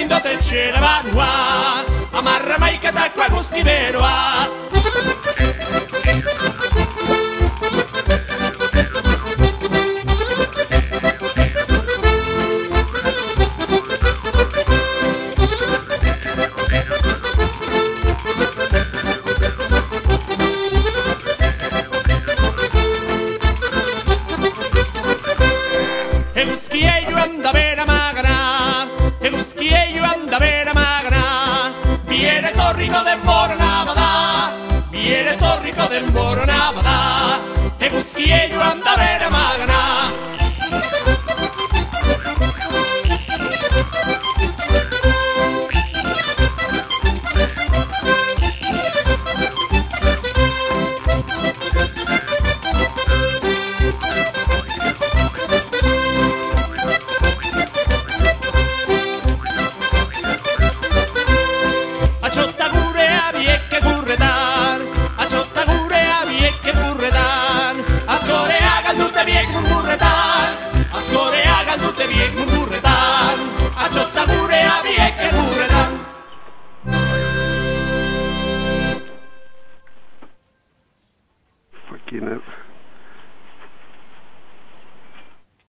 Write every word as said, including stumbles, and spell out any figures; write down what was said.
mindote txera banua, amarra maiketako eguzki beroa. Eguzkie joan da bera magana, eguzkie joan da bera magana, biere torriko denborona bada, biere torriko denborona bada, eguzkie joan da bera magana.